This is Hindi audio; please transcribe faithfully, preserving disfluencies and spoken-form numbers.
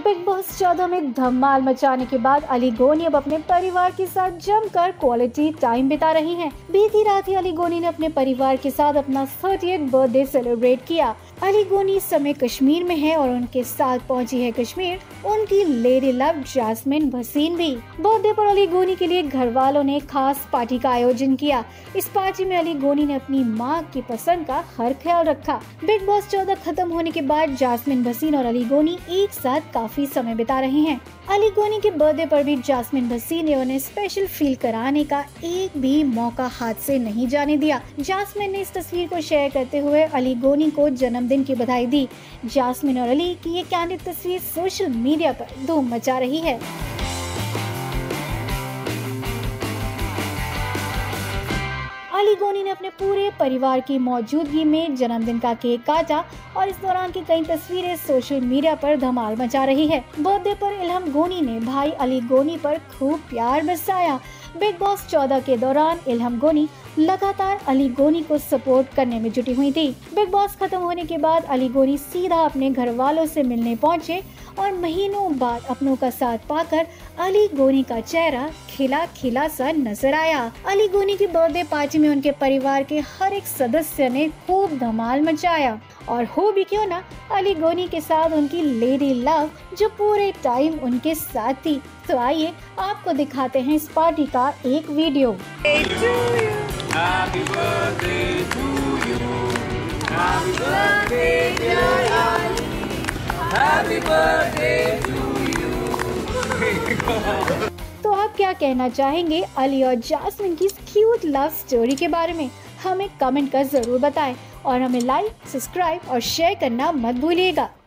बिग बॉस चौदह में धमाल मचाने के बाद अली गोनी अब अपने परिवार के साथ जमकर क्वालिटी टाइम बिता रही हैं। बीती रात ही अली गोनी ने अपने परिवार के साथ अपना थर्टियथ बर्थडे सेलिब्रेट किया। अली गोनी इस समय कश्मीर में है और उनके साथ पहुंची है कश्मीर उनकी लेडी लव जैस्मिन भसीन भी। बर्थडे पर अली गोनी के लिए घर वालों ने खास पार्टी का आयोजन किया। इस पार्टी में अली गोनी ने अपनी मां की पसंद का हर ख्याल रखा। बिग बॉस चौदह खत्म होने के बाद जैस्मिन भसीन और अली गोनी एक साथ काफी समय बिता रहे हैं। अली गोनी के बर्थडे पर भी जैस्मिन भसीन ने उन्हें स्पेशल फील कराने का एक भी मौका हाथ से नहीं जाने दिया। जैस्मिन ने इस तस्वीर को शेयर करते हुए अली गोनी को जन्मदिन की बधाई दी। जैस्मिन और अली की ये कैंडिड तस्वीर सोशल मीडिया पर धूम मचा रही है। अली गोनी ने अपने पूरे परिवार की मौजूदगी में जन्मदिन का केक काटा और इस दौरान की कई तस्वीरें सोशल मीडिया पर धमाल मचा रही है। बर्थडे पर इल्हम गोनी ने भाई अली गोनी पर खूब प्यार बरसाया। बिग बॉस चौदह के दौरान इल्हम गोनी लगातार अली गोनी को सपोर्ट करने में जुटी हुई थी। बिग बॉस खत्म होने के बाद अली गोनी सीधा अपने घर वालों से मिलने पहुंचे और महीनों बाद अपनों का साथ पाकर अली गोनी का चेहरा खिला खिला सा नजर आया। अली गोनी की बर्थडे पार्टी में उनके परिवार के हर एक सदस्य ने खूब धमाल मचाया और हो भी क्यों ना अली गोनी के साथ उनकी लेडी लव जो पूरे टाइम उनके साथ थी। तो आइए आपको दिखाते हैं इस पार्टी का एक video. Happy birthday to you. Happy birthday dear Ali. Happy birthday to you. तो आप क्या कहना चाहेंगे अली और जैस्मिन की क्यूट लव स्टोरी के बारे में? हमें कमेंट कर जरूर बताएं और हमें लाइक, सब्सक्राइब और शेयर करना मत भूलिएगा।